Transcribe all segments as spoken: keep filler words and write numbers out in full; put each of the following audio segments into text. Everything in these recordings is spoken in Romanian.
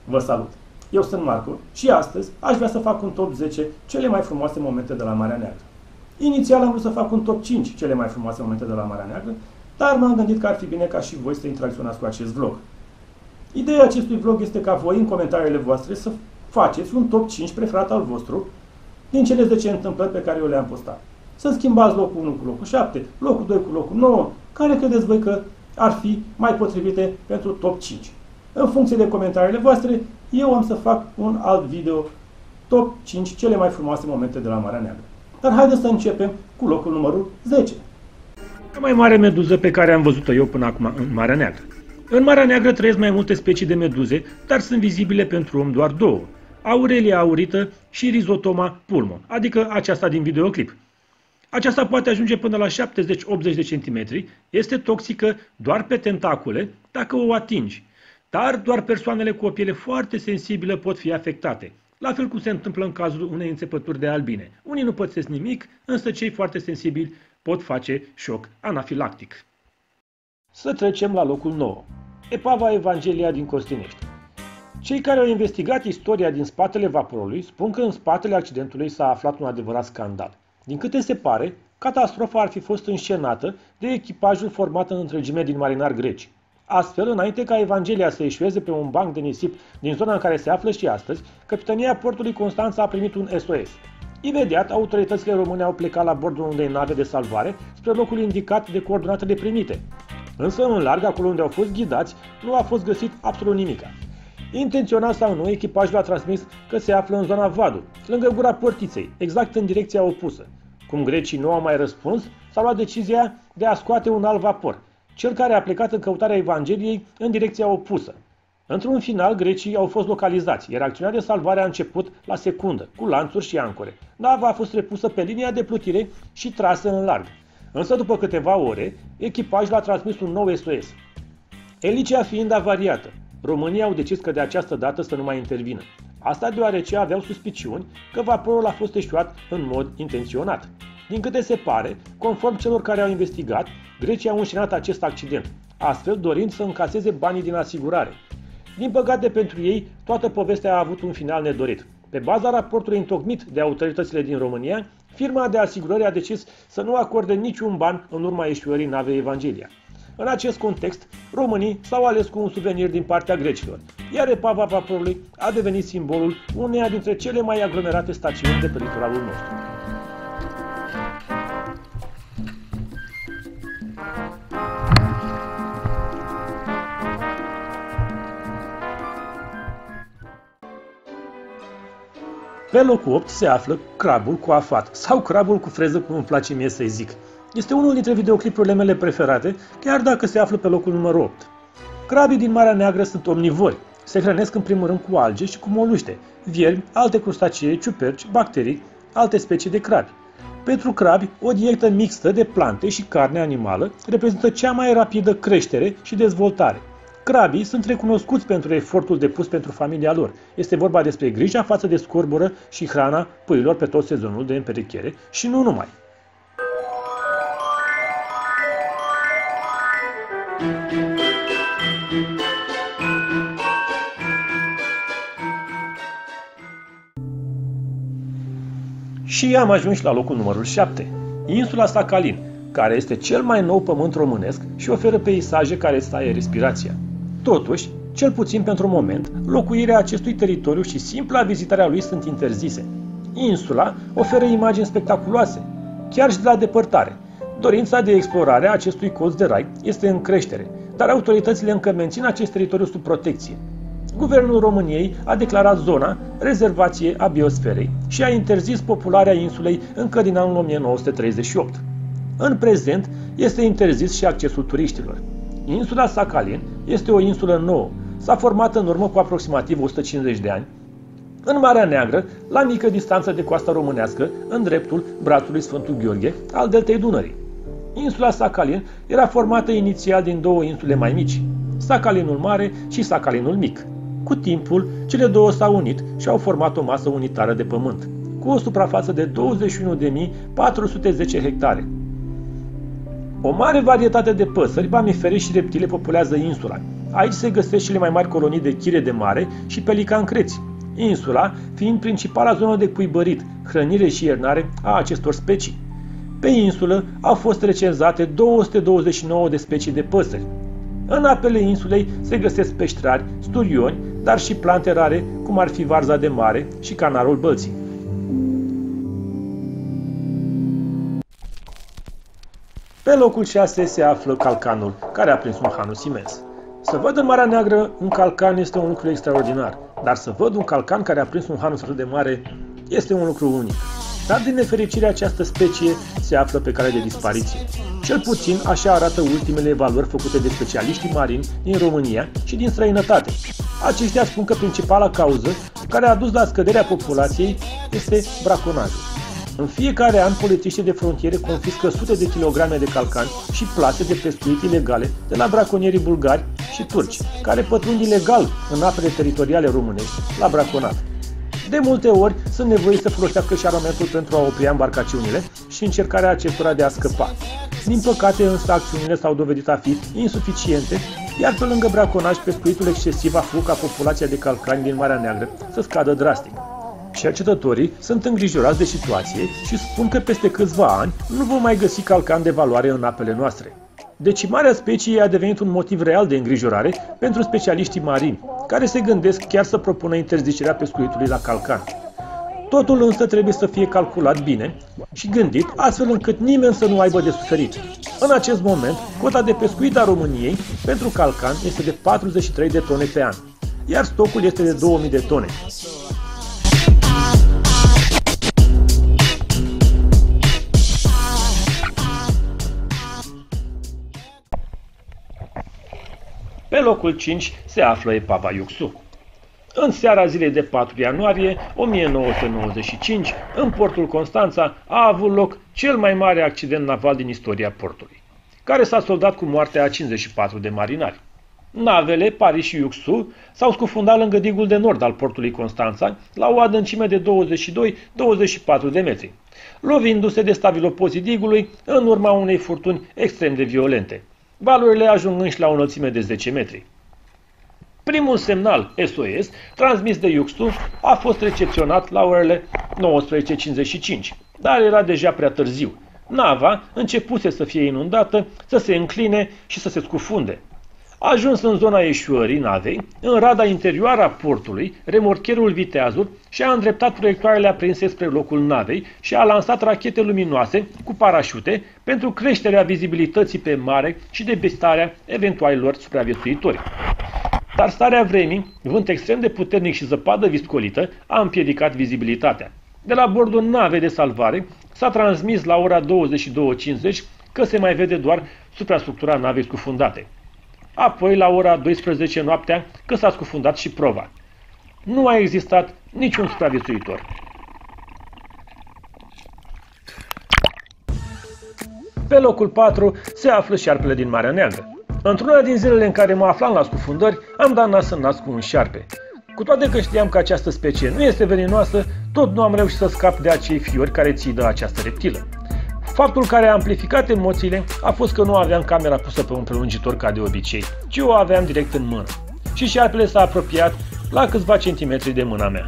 Vă salut! Eu sunt Marco și astăzi aș vrea să fac un top zece cele mai frumoase momente de la Marea Neagră. Inițial am vrut să fac un top cinci cele mai frumoase momente de la Marea Neagră, dar m-am gândit că ar fi bine ca și voi să interacționați cu acest vlog. Ideea acestui vlog este ca voi, în comentariile voastre, să faceți un top cinci preferat al vostru din cele zece întâmplări pe care eu le-am postat. Să schimbați locul unu cu locul șapte, locul doi cu locul nouă, care credeți voi că ar fi mai potrivite pentru top cinci. În funcție de comentariile voastre, eu am să fac un alt video top cinci cele mai frumoase momente de la Marea Neagră. Dar haideți să începem cu locul numărul zece. Cea mai mare meduză pe care am văzut-o eu până acum în Marea Neagră. În Marea Neagră trăiesc mai multe specii de meduze, dar sunt vizibile pentru om doar două. Aurelia aurită și Rhizotoma pulmo, adică aceasta din videoclip. Aceasta poate ajunge până la șaptezeci optzeci de centimetri, este toxică doar pe tentacule dacă o atingi, dar doar persoanele cu o piele foarte sensibilă pot fi afectate, la fel cum se întâmplă în cazul unei înțepături de albine. Unii nu pățesc nimic, însă cei foarte sensibili pot face șoc anafilactic. Să trecem la locul nouă. Epava Evanghelia din Costinești. Cei care au investigat istoria din spatele vaporului spun că în spatele accidentului s-a aflat un adevărat scandal. Din câte se pare, catastrofa ar fi fost înscenată de echipajul format în întregime din marinari greci. Astfel, înainte ca Evanghelia să eșueze pe un banc de nisip din zona în care se află și astăzi, Capitania Portului Constanța a primit un S O S. Imediat, autoritățile române au plecat la bordul unei nave de salvare spre locul indicat de coordonatele primite. Însă, în larg, acolo unde au fost ghidați, nu a fost găsit absolut nimic. Intenționat sau nu, echipajul a transmis că se află în zona Vadu, lângă gura portiței, exact în direcția opusă. Cum grecii nu au mai răspuns, s-a luat decizia de a scoate un alt vapor, cel care a plecat în căutarea Evangheliei în direcția opusă. Într-un final, grecii au fost localizați, iar acțiunea de salvare a început la secundă, cu lanțuri și ancore. Nava a fost repusă pe linia de plutire și trasă în larg. Însă, după câteva ore, echipajul a transmis un nou S O S. Elicia fiind avariată, românii au decis că de această dată să nu mai intervină. Asta deoarece aveau suspiciuni că vaporul a fost eșuat în mod intenționat. Din câte se pare, conform celor care au investigat, grecii au înșenat acest accident, astfel dorind să încaseze banii din asigurare. Din păcate pentru ei, toată povestea a avut un final nedorit. Pe baza raportului întocmit de autoritățile din România, firma de asigurări a decis să nu acorde niciun ban în urma eșuării navei Evanghelia. În acest context, românii s-au ales cu un suvenir din partea grecilor, iar epava vaporului a devenit simbolul uneia dintre cele mai aglomerate stațiuni de pe litoralul nostru. Pe locul opt se află crabul coafat, sau crabul cu freză, cum îmi place mie să-i zic. Este unul dintre videoclipurile mele preferate, chiar dacă se află pe locul numărul opt. Crabii din Marea Neagră sunt omnivori. Se hrănesc în primul rând cu alge și cu moluște, viermi, alte crustacee, ciuperci, bacterii, alte specii de crabi. Pentru crabi, o dietă mixtă de plante și carne animală reprezintă cea mai rapidă creștere și dezvoltare. Crabii sunt recunoscuți pentru efortul depus pentru familia lor. Este vorba despre grija față de scorbură și hrana puiilor pe tot sezonul de împerechere și nu numai. Și am ajuns la locul numărul șapte, insula Sacalin, care este cel mai nou pământ românesc și oferă peisaje care îți taie respirația. Totuși, cel puțin pentru moment, locuirea acestui teritoriu și simpla vizitarea lui sunt interzise. Insula oferă imagini spectaculoase, chiar și de la depărtare. Dorința de explorare a acestui colț de rai este în creștere, dar autoritățile încă mențin acest teritoriu sub protecție. Guvernul României a declarat zona rezervație a biosferei și a interzis popularea insulei încă din anul o mie nouă sute treizeci și opt. În prezent este interzis și accesul turiștilor. Insula Sacalin este o insulă nouă, s-a format în urmă cu aproximativ o sută cincizeci de ani, în Marea Neagră, la mică distanță de coasta românească, în dreptul brațului Sfântul Gheorghe al deltei Dunării. Insula Sacalin era formată inițial din două insule mai mici, Sacalinul Mare și Sacalinul Mic. Cu timpul, cele două s-au unit și au format o masă unitară de pământ, cu o suprafață de douăzeci și unu de mii patru sute zece hectare. O mare varietate de păsări, mamifere și reptile populează insula. Aici se găsesc cele mai mari colonii de chire de mare și pelican creți, insula fiind principala zonă de cuibărit, hrănire și iernare a acestor specii. Pe insulă au fost recenzate două sute douăzeci și nouă de specii de păsări. În apele insulei se găsesc pești rari, sturioni, dar și plante rare, cum ar fi varza de mare și canarul Bălții. Pe locul șase se află calcanul, care a prins un hanus imens. Să văd în Marea Neagră un calcan este un lucru extraordinar, dar să văd un calcan care a prins un hanus atât de mare este un lucru unic. Dar din nefericire această specie se află pe cale de dispariție. Cel puțin așa arată ultimele evaluări făcute de specialiștii marini din România și din străinătate. Aceștia spun că principala cauză care a dus la scăderea populației este braconajul. În fiecare an, polițiștii de frontiere confiscă sute de kilograme de calcani și plase de pescuit ilegale de la braconierii bulgari și turci, care pătrund ilegal în apele teritoriale românești la braconat. De multe ori sunt nevoiți să folosească și armamentul pentru a opri embarcațiunile și încercarea acestora de a scăpa. Din păcate, însă, acțiunile s-au dovedit a fi insuficiente, iar pe lângă braconaj, pescuitul excesiv a făcut ca populația de calcani din Marea Neagră să scadă drastic. Cercetătorii sunt îngrijorați de situație și spun că peste câțiva ani nu vom mai găsi calcan de valoare în apele noastre. Decimarea speciei a devenit un motiv real de îngrijorare pentru specialiștii marini, care se gândesc chiar să propună interzicerea pescuitului la calcan. Totul însă trebuie să fie calculat bine și gândit astfel încât nimeni să nu aibă de suferit. În acest moment, cota de pescuit a României pentru calcan este de patruzeci și trei de tone pe an, iar stocul este de două mii de tone. Pe locul cinci se află epava Iuxu. În seara zilei de patru ianuarie o mie nouă sute nouăzeci și cinci, în portul Constanța a avut loc cel mai mare accident naval din istoria portului, care s-a soldat cu moartea a cincizeci și patru de marinari. Navele Paris și Iuxu s-au scufundat lângă digul de nord al portului Constanța, la o adâncime de douăzeci și doi - douăzeci și patru de metri, lovindu-se de stabilopozii digului în urma unei furtuni extrem de violente, valurile ajungând și la o înălțime de zece metri. Primul semnal S O S transmis de Iuxu a fost recepționat la orele nouăsprezece cincizeci și cinci, dar era deja prea târziu. Nava începuse să fie inundată, să se încline și să se scufunde. Ajuns în zona eșuării navei, în rada interioară a portului, remorcherul Viteazul și-a îndreptat proiectoarele aprinse spre locul navei și a lansat rachete luminoase cu parașute pentru creșterea vizibilității pe mare și depistarea eventualilor supraviețuitori. Dar starea vremii, vânt extrem de puternic și zăpadă viscolită, a împiedicat vizibilitatea. De la bordul navei de salvare s-a transmis la ora douăzeci și două cincizeci că se mai vede doar suprastructura navei scufundate. Apoi, la ora douăsprezece noaptea, că s-a scufundat și prova. Nu a existat niciun supraviețuitor. Pe locul patru se află șarpele din Marea Neagră. Într-una din zilele în care mă aflam la scufundări, am dat nas în nas cu un șarpe. Cu toate că știam că această specie nu este veninoasă, tot nu am reușit să scap de acei fiori care ții de această reptilă. Faptul care a amplificat emoțiile a fost că nu aveam camera pusă pe un prelungitor ca de obicei, ci o aveam direct în mână. Și șarpele s-a apropiat la câțiva centimetri de mâna mea.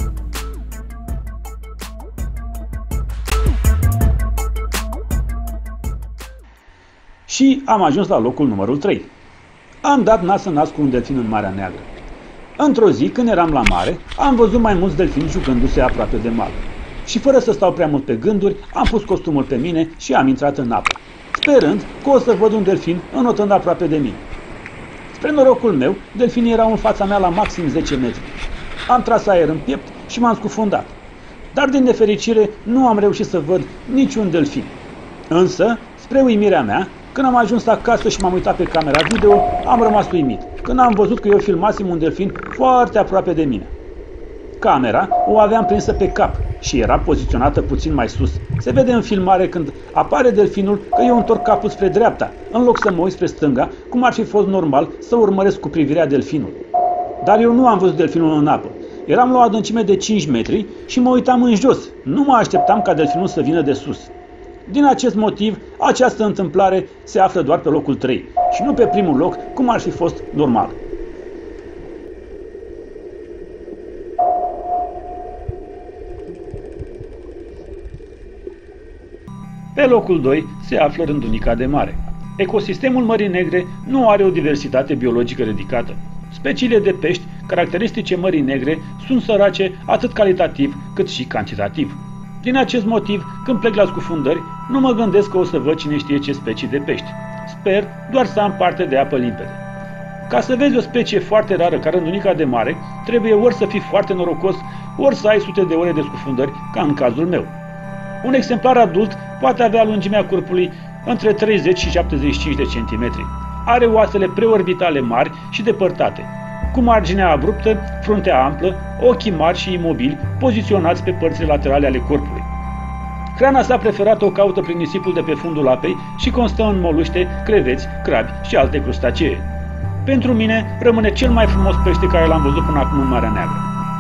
Și am ajuns la locul numărul trei. Am dat nas în nas cu un delfin în Marea Neagră. Într-o zi, când eram la mare, am văzut mai mulți delfini jucându-se aproape de mal. Și fără să stau prea mult pe gânduri, am pus costumul pe mine și am intrat în apă, sperând că o să văd un delfin înotând aproape de mine. Spre norocul meu, delfinii erau în fața mea la maxim zece metri. Am tras aer în piept și m-am scufundat. Dar din nefericire nu am reușit să văd niciun delfin. Însă, spre uimirea mea, când am ajuns acasă și m-am uitat pe camera video, am rămas uimit, când am văzut că eu filmasem un delfin foarte aproape de mine. Camera o aveam prinsă pe cap și era poziționată puțin mai sus. Se vede în filmare când apare delfinul că eu întorc capul spre dreapta, în loc să mă uit spre stânga, cum ar fi fost normal să urmăresc cu privirea delfinul. Dar eu nu am văzut delfinul în apă. Eram la o adâncime de cinci metri și mă uitam în jos. Nu mă așteptam ca delfinul să vină de sus. Din acest motiv, această întâmplare se află doar pe locul trei și nu pe primul loc, cum ar fi fost normal. Pe locul doi se află rândunica de mare. Ecosistemul Mării Negre nu are o diversitate biologică ridicată. Speciile de pești caracteristice Mării Negre sunt sărace atât calitativ cât și cantitativ. Din acest motiv, când plec la scufundări, nu mă gândesc că o să văd cine știe ce specii de pești. Sper doar să am parte de apă limpede. Ca să vezi o specie foarte rară ca rândunica de mare, trebuie ori să fii foarte norocos, ori să ai sute de ore de scufundări, ca în cazul meu. Un exemplar adult poate avea lungimea corpului între treizeci și șaptezeci și cinci de centimetri. Are oasele preorbitale mari și depărtate, cu marginea abruptă, fruntea amplă, ochii mari și imobili, poziționați pe părțile laterale ale corpului. Hrana sa preferată o caută prin nisipul de pe fundul apei și constă în moluște, creveți, crabi și alte crustacee. Pentru mine rămâne cel mai frumos pește care l-am văzut până acum în Marea Neagră.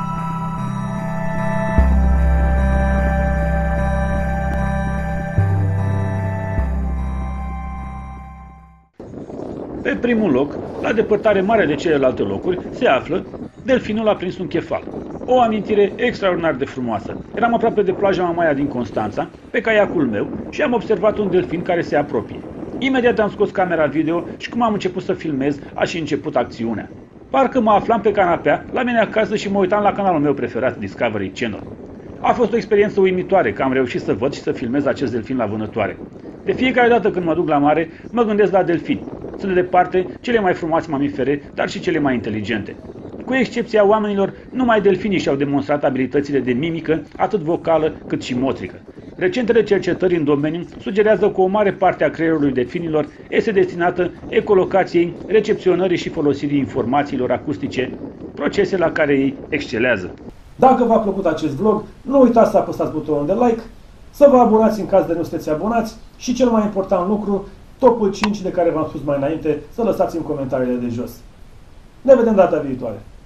Pe primul loc, la depărtare mare de celelalte locuri, se află delfinul a prins un chefal. O amintire extraordinar de frumoasă. Eram aproape de plaja Mamaia din Constanța, pe caiacul meu, și am observat un delfin care se apropie. Imediat am scos camera video și cum am început să filmez, a și început acțiunea. Parcă mă aflam pe canapea, la mine acasă și mă uitam la canalul meu preferat, Discovery Channel. A fost o experiență uimitoare că am reușit să văd și să filmez acest delfin la vânătoare. De fiecare dată când mă duc la mare, mă gândesc la delfini. Sunt de departe cele mai frumoase mamifere, dar și cele mai inteligente. Cu excepția oamenilor, numai delfinii și-au demonstrat abilitățile de mimică, atât vocală cât și motrică. Recentele cercetări în domeniu sugerează că o mare parte a creierului delfinilor este destinată ecolocației, recepționării și folosirii informațiilor acustice, procese la care ei excelează. Dacă v-a plăcut acest vlog, nu uitați să apăsați butonul de like, să vă abonați în caz de nu sunteți abonați și cel mai important lucru, topul cinci de care v-am spus mai înainte, să lăsați în comentariile de jos. Ne vedem data viitoare!